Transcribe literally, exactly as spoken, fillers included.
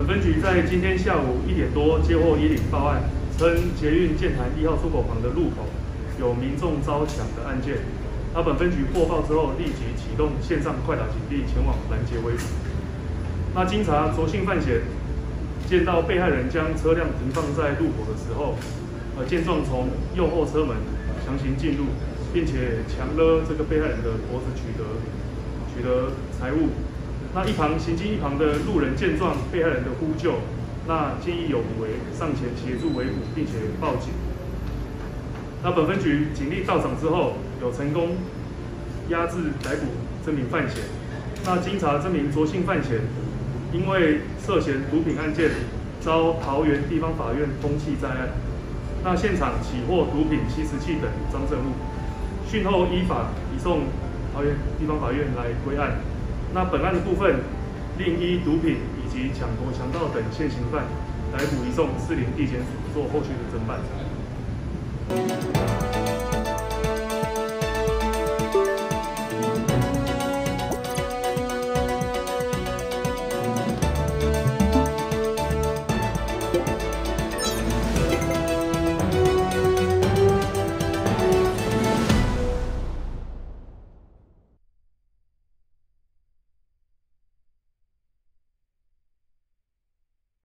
本分局在今天下午一点多接获一零报案，称捷运剑潭一号出口旁的路口有民众遭抢的案件。那本分局获报之后，立即启动线上快打警力前往拦截围捕。那经查，卓姓犯嫌见到被害人将车辆停放在路口的时候，呃，见状从右后车门强行进入，并且强勒这个被害人的脖子取得取得财物。那一旁行经一旁的路人见状，被害人的呼救，那见义勇为，上前协助围捕，并且报警。那本分局警力到场之后，有成功压制逮捕这名犯嫌。那经查，这名卓姓犯嫌因为涉嫌毒品案件，遭桃园地方法院通缉在案。那现场起获毒品、吸食器等赃证物，讯后依法移送桃园地方法院来归案。那本案的部分，另依毒品以及抢夺、强盗等现行犯逮捕移送士林地检署做后续的侦办。